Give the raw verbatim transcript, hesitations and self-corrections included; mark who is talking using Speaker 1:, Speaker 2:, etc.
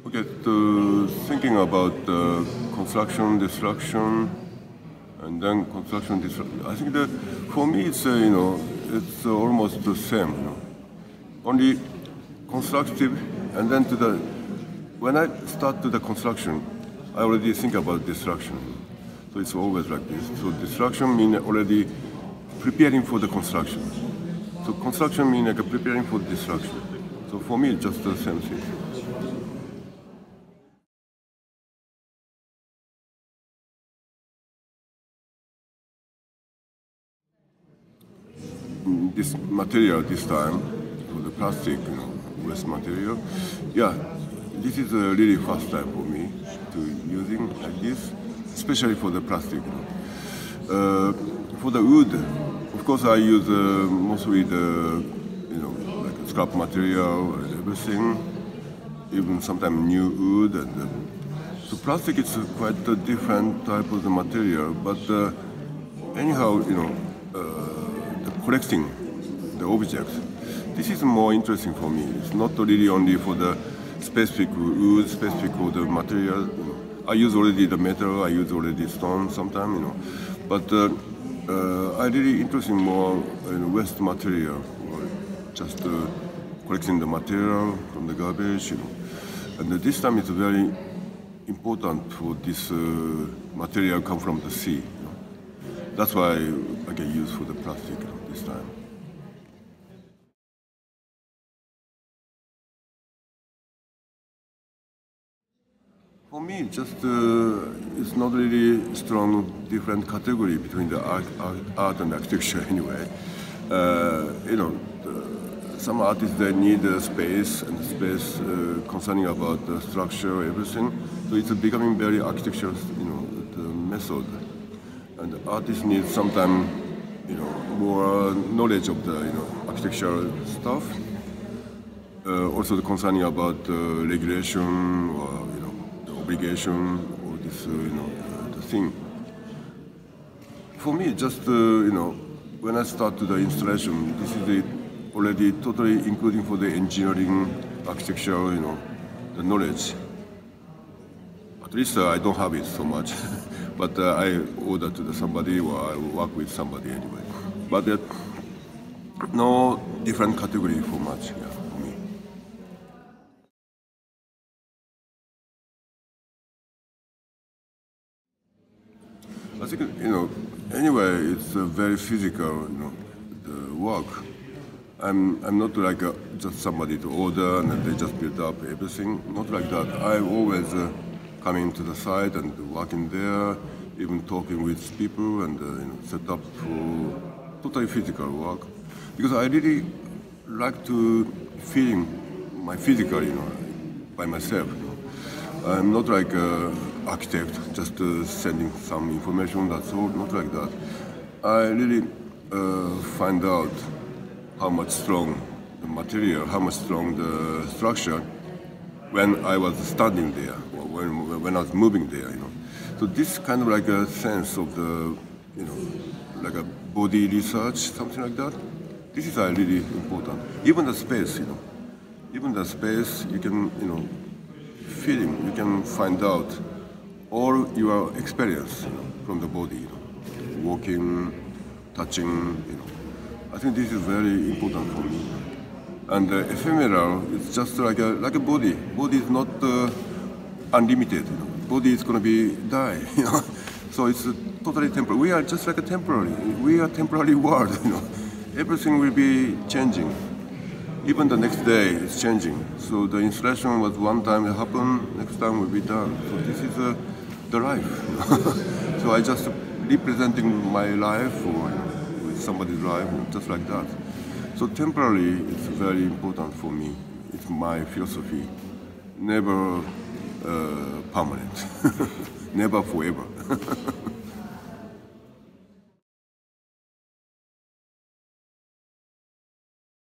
Speaker 1: Okay, to thinking about uh, construction, destruction, and then construction, destruction. I think that for me, it's uh, you know, it's uh, almost the same. You know, only constructive, and then to the when I start to the construction, I already think about destruction. So it's always like this. So destruction means already preparing for the construction. So construction means like preparing for destruction. So for me, it's just the same thing. This material this time, for the plastic, you know, waste material, yeah, this is a really first time for me to using like this, especially for the plastic. You know. uh, for the wood, of course, I use uh, mostly the, you know, like scrap material, everything, even sometimes new wood, and uh, so plastic is quite a different type of the material, but uh, anyhow, you know. Uh, collecting the objects. This is more interesting for me. It's not really only for the specific wood, specific of the material. You know. I use already the metal, I use already stone sometimes, you know. But uh, uh, I really interested more in waste material, or just uh, collecting the material from the garbage, you know. And uh, this time it's very important for this uh, material come from the sea. You know. That's why I can use for the plastic. You know. This time. For me, just uh, it's not really strong different category between the art, art, art and architecture anyway. Uh, you know, the, some artists they need a space and space uh, concerning about the structure, everything. So it's becoming very architectural, you know, the method, and the artists need sometimes, you know, more knowledge of the, you know, architectural stuff. Uh, also the concerning about uh, regulation or, you know, the obligation or this, uh, you know, uh, the thing. For me, just, uh, you know, when I start to the installation, this is the already totally including for the engineering, architecture, you know, the knowledge. At least uh, I don't have it so much. But uh, I order to the somebody or I work with somebody anyway. But uh, no different category for much, yeah, for me. I think, you know, anyway, it's uh, very physical, you know, the work. I'm, I'm not like a, just somebody to order and they just build up everything. Not like that. I always uh, coming to the site and working there, even talking with people and uh, you know, set up for totally physical work. Because I really like to feeling my physical, you know, by myself. You know. I'm not like an architect, just uh, sending some information, that's all, not like that. I really uh, find out how much strong the material, how much strong the structure when I was standing there, or when, when I was moving there, you know. So this kind of like a sense of the, you know, like a body research, something like that. This is uh, really important. Even the space, you know, even the space, you can, you know, feeling, you can find out all your experience, you know, from the body, you know, walking, touching, you know. I think this is very important for me. And uh, ephemeral, it's just like a like a body. Body is not uh, unlimited. You know. Body is going to be die. You know, so it's uh, totally temporary. We are just like a temporary. We are temporary world. You know, everything will be changing. Even the next day, it's changing. So the installation was one time it happened, next time will be done. So this is uh, the life. You know. So I just representing my life or, you know, with somebody's life, you know, just like that. So temporarily, it's very important for me. It's my philosophy. Never uh, permanent. Never forever.